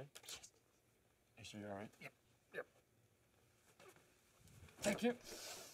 good? Yes. You sure you're alright? Yep. Yep. Thank you.